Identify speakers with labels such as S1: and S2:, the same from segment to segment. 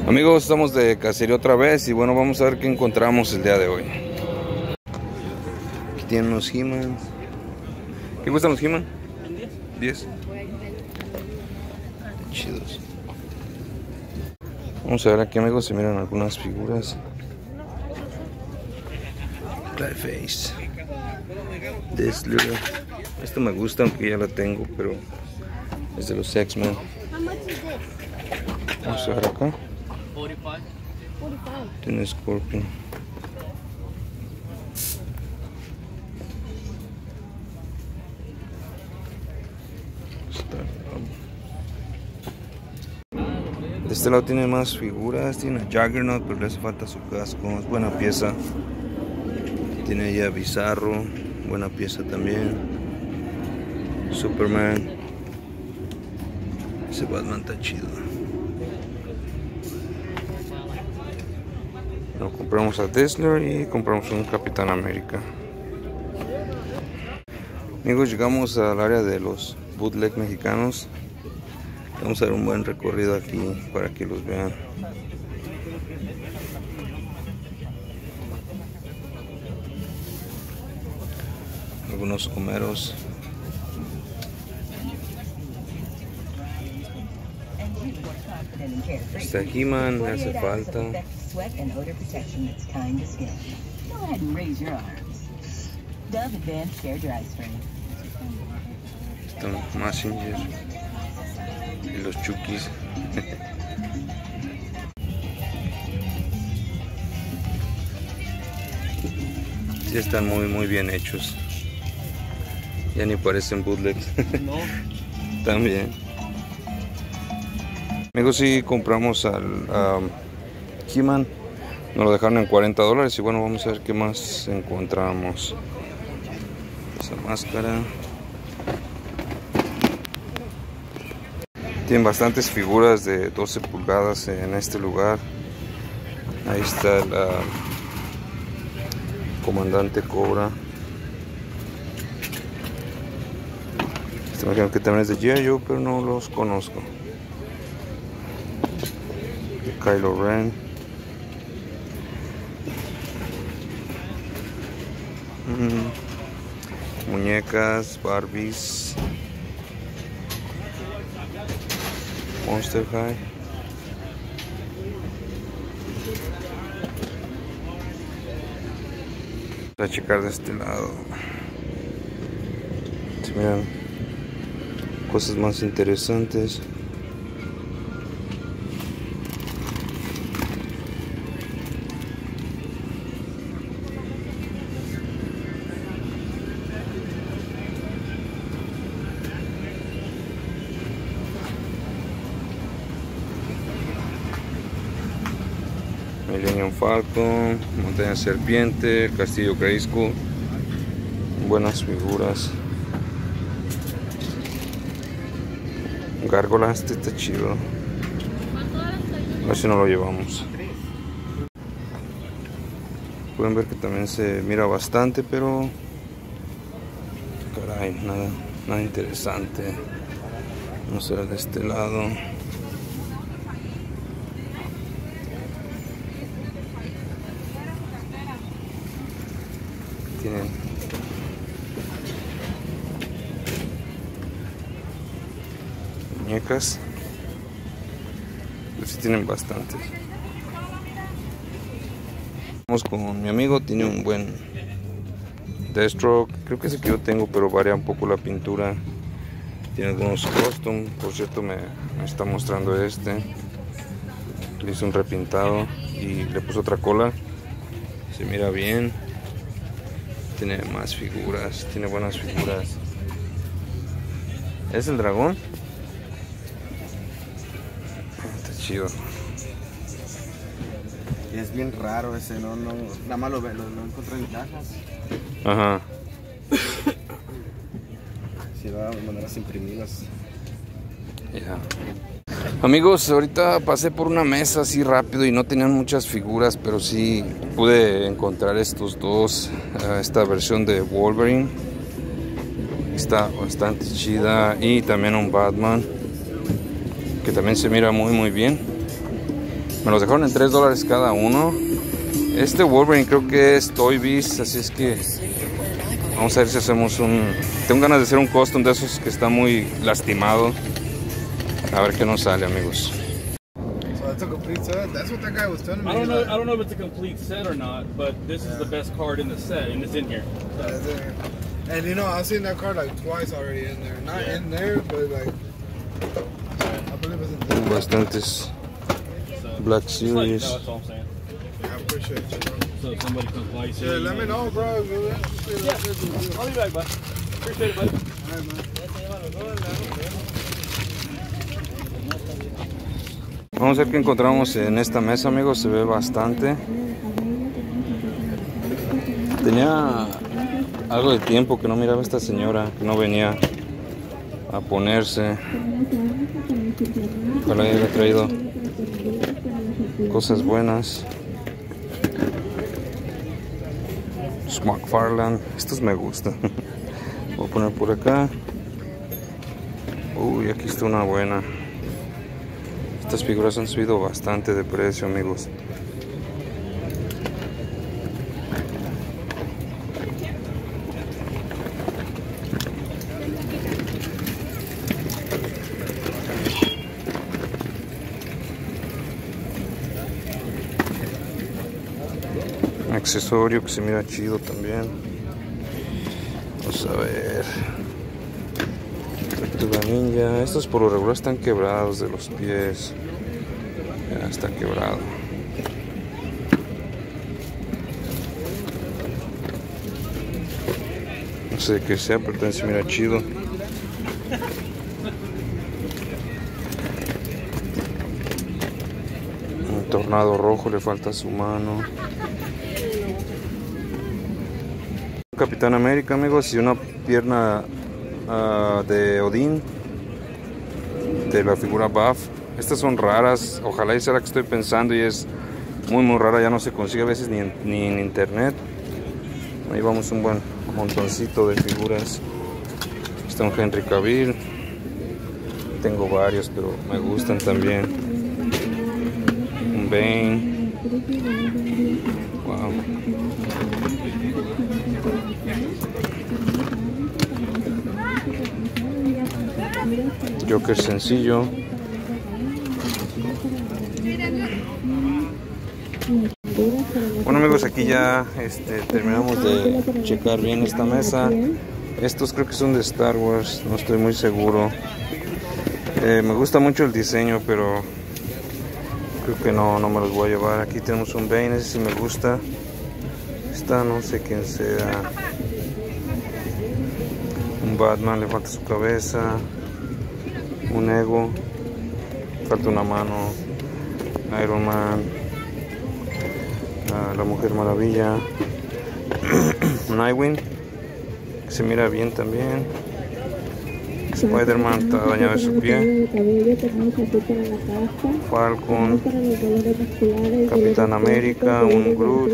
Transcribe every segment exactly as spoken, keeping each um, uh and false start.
S1: Amigos, estamos de cacería otra vez y bueno, vamos a ver qué encontramos el día de hoy. Aquí tienen unos He-Man. ¿Qué cuestan los He-Man? diez. Chidos. Vamos a ver aquí, amigos, se miran algunas figuras. Clayface. Dazzler. Esto me gusta, aunque ya la tengo, pero es de los X-Men. Vamos a ver acá. Tiene Scorpion. De este lado tiene más figuras. Tiene a Juggernaut, pero le hace falta su casco. Es buena pieza. Tiene ya Bizarro. Buena pieza también. Superman. Ese Batman está chido. Lo compramos a Dazzler y compramos un Capitán América. Amigos, llegamos al área de los bootleg mexicanos. Vamos a dar un buen recorrido aquí para que los vean. Algunos Homeros. Este He-Man me hace falta. Están Messenger y los Chukis. Sí, están muy muy bien hechos. Ya ni parecen bootlegs. No. También. Amigos, sí compramos al um, He-Man. Nos lo dejaron en cuarenta dólares. Y bueno, vamos a ver qué más encontramos. Esa máscara. Tienen bastantes figuras de doce pulgadas en este lugar. Ahí está el uh, comandante Cobra. Este me imagino que también es de G I Joe, pero no los conozco. Kylo Ren. Mm. Muñecas, Barbies. Monster High. Voy a checar de este lado. Se miran cosas más interesantes. Millennium Falcon, Montaña Serpiente, el Castillo Grayskull. Buenas figuras. Gárgola, este está chido. A ver si no lo llevamos. Pueden ver que también se mira bastante, pero caray, nada, nada interesante. Vamos a ver de este lado. Tienen muñecas, pues sí tienen bastantes. Vamos con mi amigo, tiene un buen Deathstroke, creo que ese que yo tengo, pero varía un poco la pintura. Tiene algunos custom, por cierto me, me está mostrando este. Le hizo un repintado y le puso otra cola, se mira bien. Tiene más figuras, tiene buenas figuras. ¿Es el dragón? Está chido.
S2: Y es bien raro ese, no, no, nada más lo, lo, lo encontré en cajas.
S1: Ajá.
S2: Si va de maneras imprimidas.
S1: Ya. Yeah. Amigos, ahorita pasé por una mesa así rápido y no tenían muchas figuras, pero sí pude encontrar estos dos, uh, esta versión de Wolverine, está bastante chida, y también un Batman, que también se mira muy muy bien. Me los dejaron en tres dólares cada uno. Este Wolverine creo que es Toy Biz, así es que vamos a ver si hacemos un... Tengo ganas de hacer un custom de esos que está muy lastimado. A ver qué nos sale, amigos.
S2: So that's a complete set. That's what that guy was telling me.
S3: I don't know. I don't know if it's a complete set or not, but this yeah. is the best card in the set, and it's in here. So.
S2: Yeah, and you know, I've seen that card like twice already in there. Not yeah. in there, but like I believe it's in there.
S1: Bastantes
S3: So,
S1: Black
S3: just
S1: Series.
S3: let you know, that's all I'm saying.
S2: Yeah, I appreciate you, bro.
S3: So if somebody comes by,
S2: Yeah, let me know, bro.
S3: Yeah, I'll be back, bud. Appreciate it, bud.
S2: All right, man.
S1: Vamos a ver qué encontramos en esta mesa, amigos. Se ve bastante. Tenía algo de tiempo que no miraba a esta señora, que no venía a ponerse. Ojalá haya traído cosas buenas. McFarlane, estos me gustan. Voy a poner por acá. Uy, aquí está una buena. Estas figuras han subido bastante de precio, amigos. Un accesorio que se mira chido también. Vamos a ver. Tortuga Ninja. Estos por lo regular están quebrados de los pies. Ya está quebrado. No sé de qué sea, pero también se mira chido. Un tornado rojo, le falta su mano. Un Capitán América, amigos, y una pierna uh, de Odín, de la figura Buff. Estas son raras, ojalá y sea la que estoy pensando, y es muy muy rara, ya no se consigue a veces ni en, ni en internet. Ahí vamos, un buen montoncito de figuras. Está un Henry Cavill. Tengo varios, pero me gustan también. Un Bane. Wow. Joker sencillo. Bueno, amigos, aquí ya este, terminamos de checar bien esta mesa. Estos creo que son de Star Wars, no estoy muy seguro. Eh, me gusta mucho el diseño, pero creo que no, no me los voy a llevar. Aquí tenemos un Bane, ese sí me gusta. Esta no sé quién sea. Un Batman, le falta su cabeza. Un Ego, falta una mano. Iron Man. Uh, la Mujer Maravilla. Nightwing, que se mira bien también. Spider-Man está dañado de su pie. Falcon. Capitán América. Un Groot.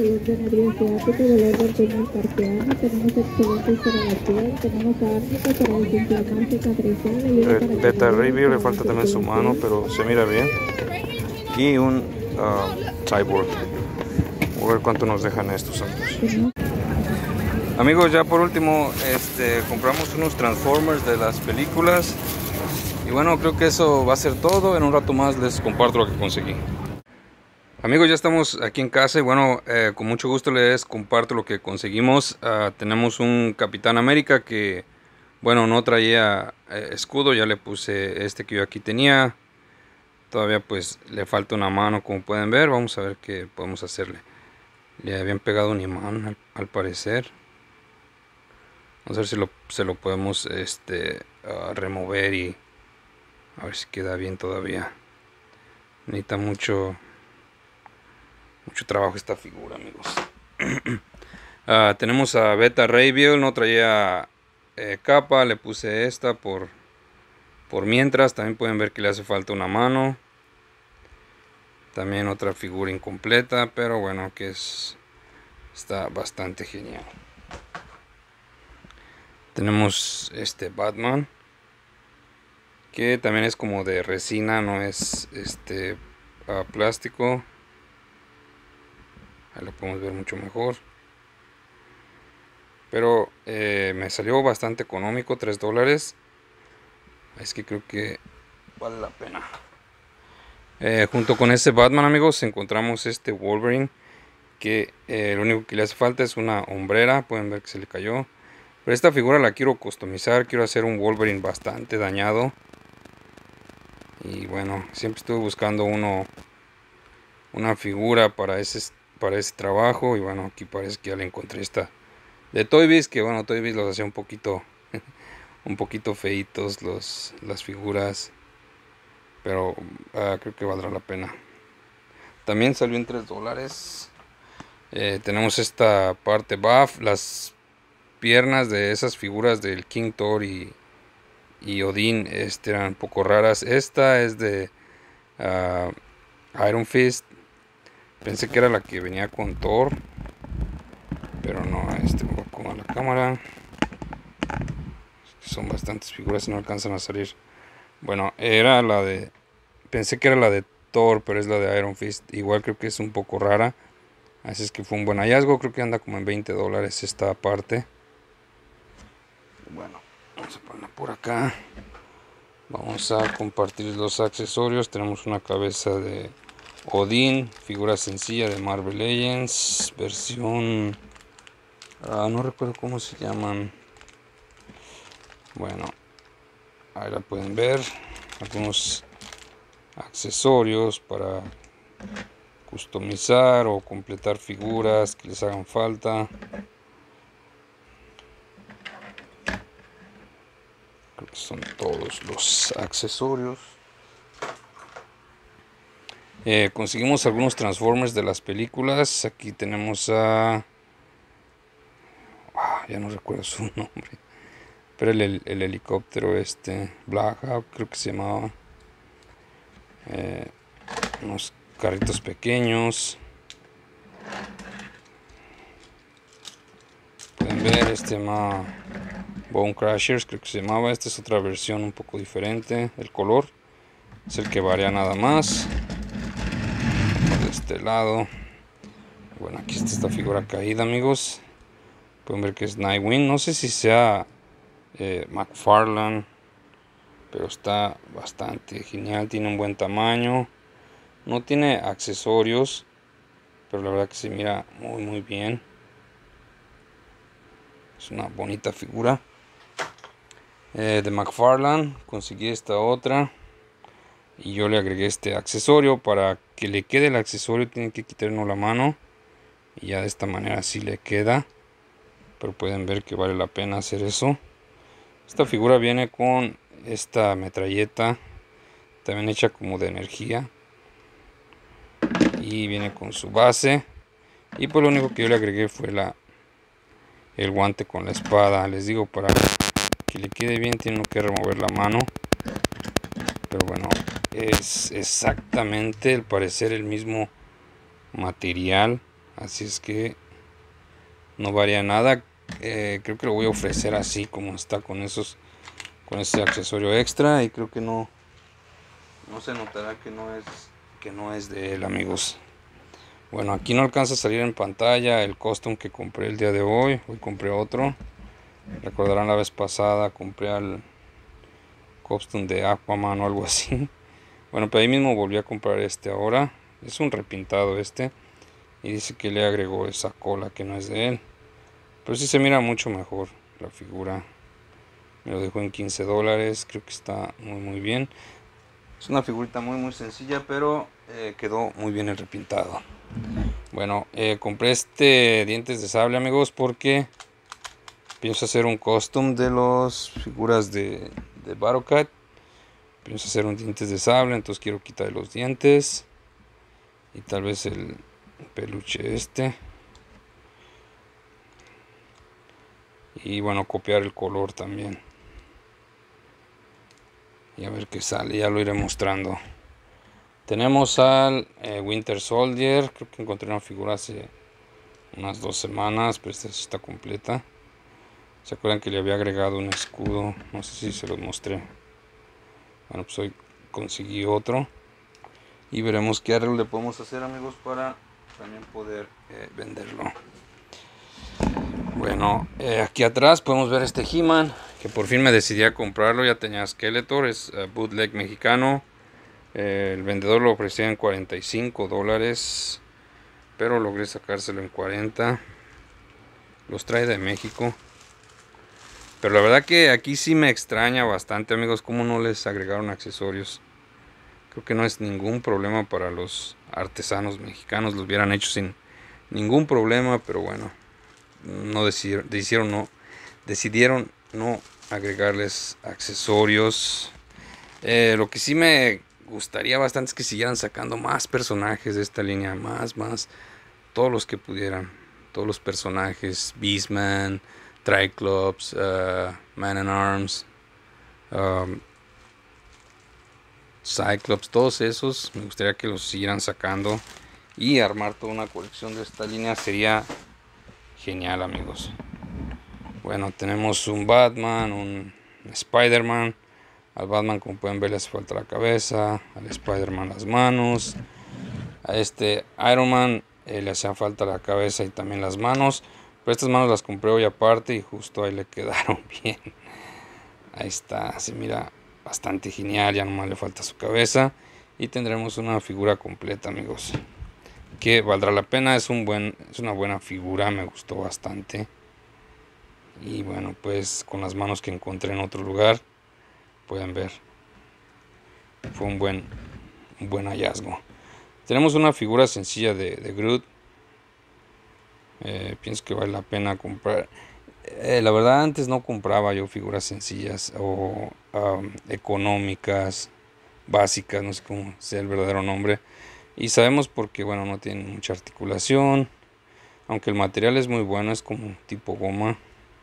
S1: Beta Ray Bill, le falta también su mano, pero se mira bien. Y un uh, Cyborg. A ver cuánto nos dejan estos amigos. Amigos, ya por último este, compramos unos Transformers de las películas. Y bueno, creo que eso va a ser todo. En un rato más les comparto lo que conseguí. Amigos, ya estamos aquí en casa y bueno, eh, con mucho gusto les comparto lo que conseguimos. Uh, tenemos un Capitán América que, bueno, no traía eh, escudo. Ya le puse este que yo aquí tenía. Todavía pues le falta una mano, como pueden ver. Vamos a ver qué podemos hacerle. Le habían pegado un imán al, al parecer. Vamos a ver si lo, se lo podemos este, uh, remover y a ver si queda bien todavía. Necesita mucho mucho trabajo esta figura, amigos. uh, tenemos a Beta Ray Bill. No traía eh, capa. Le puse esta por, por mientras. También pueden ver que le hace falta una mano. También otra figura incompleta, pero bueno, que es está bastante genial. Tenemos este Batman, que también es como de resina, no es este uh, plástico. Ahí lo podemos ver mucho mejor. Pero eh, me salió bastante económico, tres dólares. Es que creo que vale la pena. Eh, junto con ese Batman, amigos, encontramos este Wolverine. Que eh, lo único que le hace falta es una hombrera. Pueden ver que se le cayó. Pero esta figura la quiero customizar. Quiero hacer un Wolverine bastante dañado. Y bueno, siempre estuve buscando uno, una figura para ese, para ese trabajo. Y bueno, aquí parece que ya le encontré esta de Toy Biz. Que bueno, Toy Biz los hacía un poquito un poquito feitos los, las figuras. Pero uh, creo que valdrá la pena. También salió en tres dólares. Eh, tenemos esta parte buff, las piernas de esas figuras del King Thor y, y Odín este, eran un poco raras. Esta es de uh, Iron Fist. Pensé que era la que venía con Thor, pero no. Este me voy a comer la cámara. Son bastantes figuras y no alcanzan a salir. Bueno, era la de, pensé que era la de Thor, pero es la de Iron Fist. Igual creo que es un poco rara. Así es que fue un buen hallazgo. Creo que anda como en veinte dólares esta parte. Bueno, vamos a ponerla por acá. Vamos a compartir los accesorios. Tenemos una cabeza de Odín, figura sencilla de Marvel Legends, versión... Ah, no recuerdo cómo se llaman. Bueno, ahí la pueden ver. Algunos accesorios para customizar o completar figuras que les hagan falta. Creo que son todos los accesorios. Eh, conseguimos algunos Transformers de las películas. Aquí tenemos a... Ah, ya no recuerdo su nombre. Pero el, el, el helicóptero este, Black Hawk creo que se llamaba. Eh, unos carritos pequeños. Pueden ver este ma Bone Crashers, creo que se llamaba. Esta es otra versión un poco diferente. El color es el que varía nada más. De este lado. Bueno, aquí está esta figura caída, amigos. Pueden ver que es Nightwing. No sé si sea eh, McFarlane, pero está bastante genial. Tiene un buen tamaño. No tiene accesorios, pero la verdad que se mira muy muy bien. Es una bonita figura. Eh, de McFarlane conseguí esta otra. Y yo le agregué este accesorio. Para que le quede el accesorio tiene que quitarnos la mano. Y ya de esta manera sí le queda. Pero pueden ver que vale la pena hacer eso. Esta figura viene con esta metralleta. También hecha como de energía. Y viene con su base. Y pues lo único que yo le agregué fue la el guante con la espada. Les digo, para que le quede bien tiene que remover la mano. Pero bueno, es exactamente al parecer el mismo material. Así es que no varía nada. Eh, creo que lo voy a ofrecer así como está, con esos, con ese accesorio extra. Y creo que no, no se notará que no es, que no es de él, amigos. Bueno, aquí no alcanza a salir en pantalla el costume que compré el día de hoy. Hoy compré otro. Recordarán la vez pasada compré al costume de Aquaman o algo así. Bueno, pero ahí mismo volví a comprar este ahora. Es un repintado este. Y dice que le agregó esa cola que no es de él. Pero sí se mira mucho mejor la figura. Me lo dejó en quince dólares. Creo que está muy muy bien. Es una figurita muy muy sencilla, pero eh, quedó muy bien el repintado. Bueno, eh, compré este dientes de sable, amigos, porque pienso hacer un custom de las figuras de, de Battlecat. Pienso hacer un dientes de sable, entonces quiero quitar los dientes. Y tal vez el peluche este. Y bueno, copiar el color también. Y a ver qué sale, ya lo iré mostrando. Tenemos al eh, Winter Soldier. Creo que encontré una figura hace unas dos semanas, pero esta sí está completa. ¿Se acuerdan que le había agregado un escudo? No sé si se los mostré. Bueno, pues hoy conseguí otro. y veremos qué arreglo le podemos hacer, amigos, para también poder eh, venderlo. Bueno, eh, aquí atrás podemos ver este He-Man, que por fin me decidí a comprarlo. Ya tenía Skeletor, es uh, bootleg mexicano. Eh, el vendedor lo ofrecía en cuarenta y cinco dólares, pero logré sacárselo en cuarenta. Los trae de México. Pero la verdad que aquí sí me extraña bastante, amigos, cómo no les agregaron accesorios. Creo que no es ningún problema para los artesanos mexicanos, lo hubieran hecho sin ningún problema, pero bueno, no decidieron, decidieron no, decidieron no agregarles accesorios. Eh, lo que sí me gustaría bastante es que siguieran sacando más personajes de esta línea, más, más, todos los que pudieran, todos los personajes, Beastman, Triclops, uh, Man at Arms, um, Cyclops, todos esos me gustaría que los siguieran sacando y armar toda una colección de esta línea sería genial, amigos. Bueno, tenemos un Batman, un Spider-Man. Al Batman, como pueden ver, le hace falta la cabeza, al Spider-Man las manos, a este Iron Man eh, le hacía falta la cabeza y también las manos, pero estas manos las compré hoy aparte y justo ahí le quedaron bien. Ahí está, se mira bastante genial, ya nomás le falta su cabeza y tendremos una figura completa, amigos, que valdrá la pena. Es un buen, es una buena figura, me gustó bastante. Y bueno, pues con las manos que encontré en otro lugar, pueden ver, fue un buen, un buen hallazgo. Tenemos una figura sencilla de, de Groot. Eh, pienso que vale la pena comprar. Eh, la verdad, antes no compraba yo figuras sencillas o um, económicas, básicas, no sé cómo sea el verdadero nombre. Y sabemos porque, bueno, no tienen mucha articulación, aunque el material es muy bueno, es como tipo goma.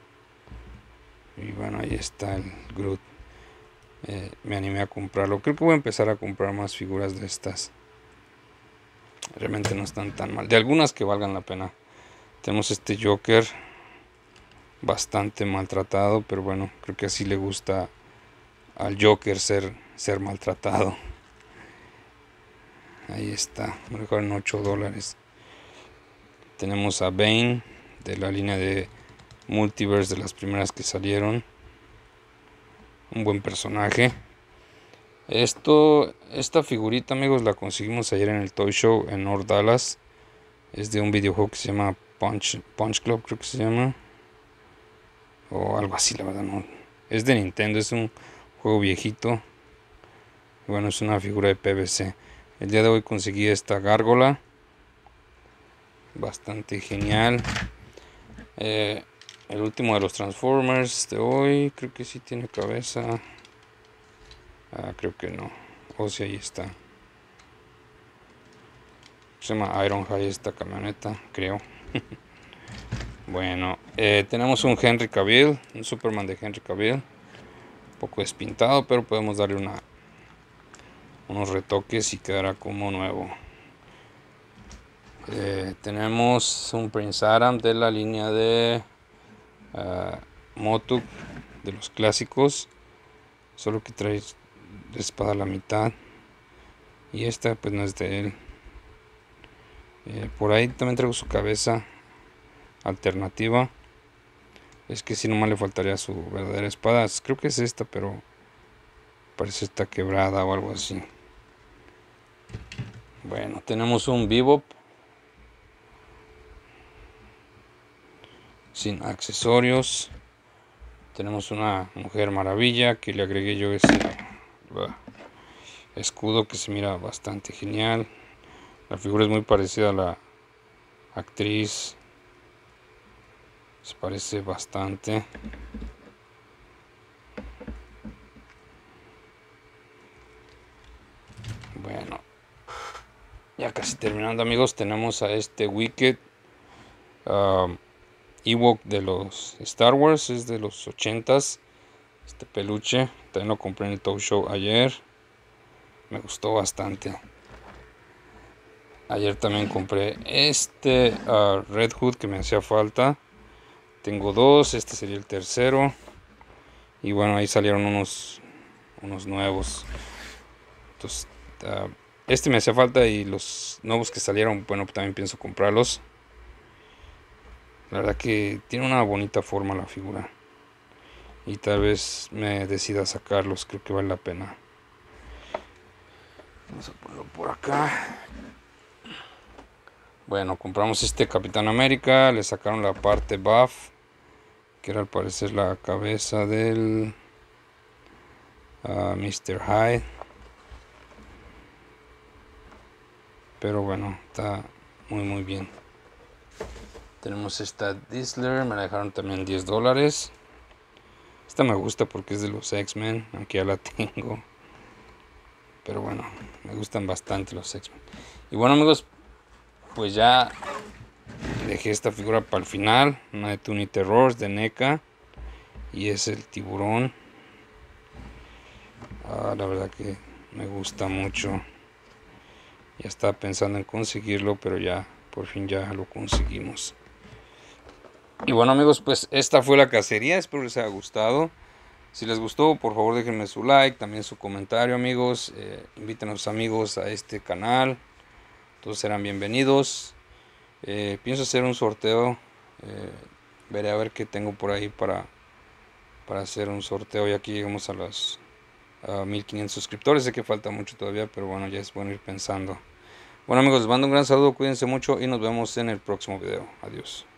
S1: Y bueno, ahí está el Groot. Eh, me animé a comprarlo. Creo que voy a empezar a comprar más figuras de estas. Realmente no están tan mal. De algunas que valgan la pena. Tenemos este Joker, bastante maltratado, pero bueno, creo que así le gusta al Joker ser, ser maltratado. Ahí está, mejor en ocho dólares. Tenemos a Bane, de la línea de Multiverse, de las primeras que salieron. Un buen personaje. Esto, esta figurita, amigos, la conseguimos ayer en el Toy Show en North Dallas. Es de un videojuego que se llama Punch, Punch Club, creo que se llama. O algo así, la verdad no. Es de Nintendo, es un juego viejito. Bueno, es una figura de P V C. El día de hoy conseguí esta gárgola. Bastante genial. Eh... El último de los Transformers de hoy, creo que sí tiene cabeza. Ah, creo que no. O si ahí está. Se llama Ironhide esta camioneta, creo. Bueno, eh, tenemos un Henry Cavill, un Superman de Henry Cavill. Un poco despintado, pero podemos darle una, unos retoques y quedará como nuevo. Eh, tenemos un Prince Adam de la línea de Uh, Motu, de los clásicos, solo que trae la espada a la mitad y esta pues no es de él. Eh, por ahí también traigo su cabeza alternativa. Es que si nomás le faltaría su verdadera espada. Creo que es esta, pero parece está quebrada o algo así. Bueno, tenemos un Bebop sin accesorios. Tenemos una Mujer Maravilla que le agregué yo ese uh, escudo que se mira bastante genial. La figura es muy parecida a la actriz, se parece bastante. Bueno, ya casi terminando, amigos, tenemos a este Wicked uh, Ewok de los Star Wars, es de los ochentas. Este peluche también lo compré en el Toy Show ayer, me gustó bastante. Ayer también compré este uh, Red Hood que me hacía falta. Tengo dos, este sería el tercero. Y bueno, ahí salieron unos unos nuevos. Entonces, uh, este me hacía falta y los nuevos que salieron, bueno, también pienso comprarlos. La verdad que tiene una bonita forma la figura. Y tal vez me decida sacarlos, creo que vale la pena. Vamos a ponerlo por acá. Bueno, compramos este Capitán América, le sacaron la parte buff, que era al parecer la cabeza del uh, mister Hyde. Pero bueno, está muy muy bien. Tenemos esta Dazzler, me la dejaron también diez dólares. Esta me gusta porque es de los X-Men, aunque ya la tengo. Pero bueno, me gustan bastante los X-Men. Y bueno amigos, pues ya dejé esta figura para el final. Una de Toony Terrors de N E C A. Y es el tiburón. Ah, la verdad que me gusta mucho. Ya estaba pensando en conseguirlo, pero ya por fin ya lo conseguimos. Y bueno amigos, pues esta fue la cacería, espero les haya gustado. Si les gustó, por favor déjenme su like, también su comentario amigos. Eh, inviten a sus amigos a este canal, todos serán bienvenidos. Eh, pienso hacer un sorteo, eh, veré a ver qué tengo por ahí para, para hacer un sorteo. Y aquí llegamos a los a mil quinientos suscriptores, sé que falta mucho todavía, pero bueno, ya es bueno ir pensando. Bueno amigos, les mando un gran saludo, cuídense mucho y nos vemos en el próximo video. Adiós.